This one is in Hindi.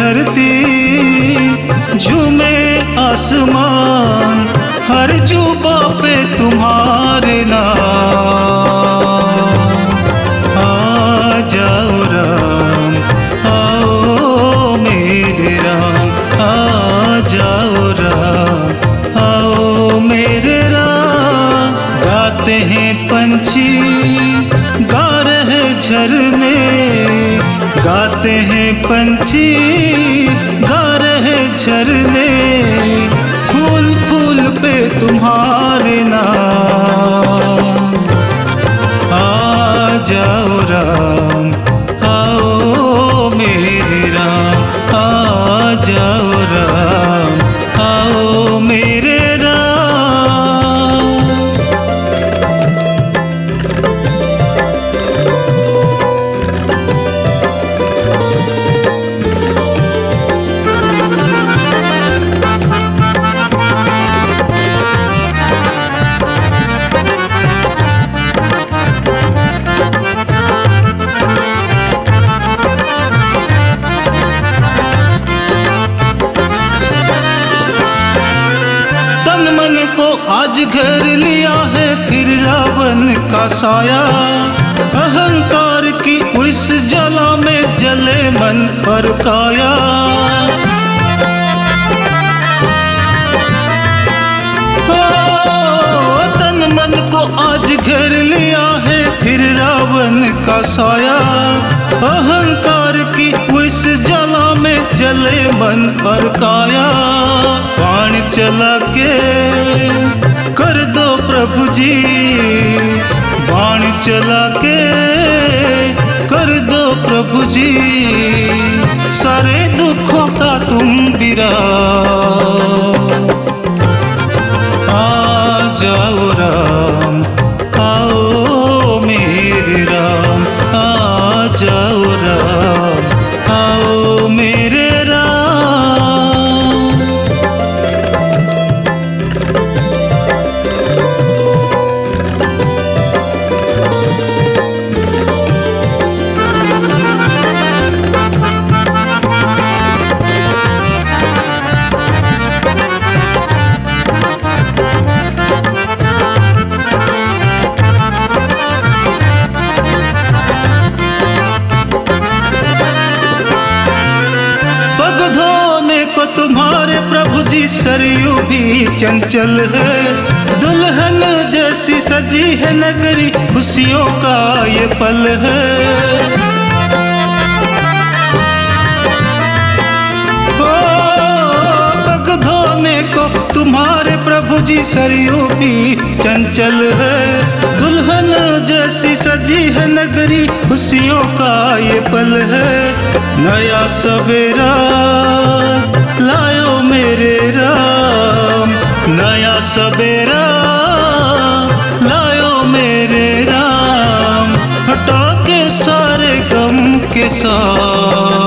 धरती, झूमे आसमान, हर जुबा पे तुम्हारे नाम। आ जाओ राम, आओ मेरे राम, आ जाओ राम, आओ मेरे राम। गाते हैं पंछी, गा रहे झरने, गाते हैं पंछी, गा रहे झरने, फूल फूल पे तुम्हारे नाम। आ जाओ राम, आओ मेरे राम, आ जाओ राम, आओ मेरे राम। आज घेर लिया है फिर रावण का साया, अहंकार की उस जला में जले मन पर काया। तन मन को आज घेर लिया है फिर रावण का साया, अहंकार की उस जला में जले मन पर काया। बाण चला के कर दो प्रभु जी, बाण चला के कर दो प्रभु जी, सारे दुखों का तुम विराम। आ जाओ राम, आओ मेरे राम, आ जाओ राम, आओ मेरे राम। तुम्हारे प्रभु जी सरयू भी चंचल है, दुल्हन जैसी सजी है नगरी, खुशियों का ये पल है। पग धोने को तुम्हारे प्रभु जी सरयू भी चंचल है, दुल्हन जैसी सजी है नगरी, खुशियों का ये पल है। नया सवेरा लायो मेरे राम, नया सवेरा लायो मेरे राम, हटा के सारे गम के साथ।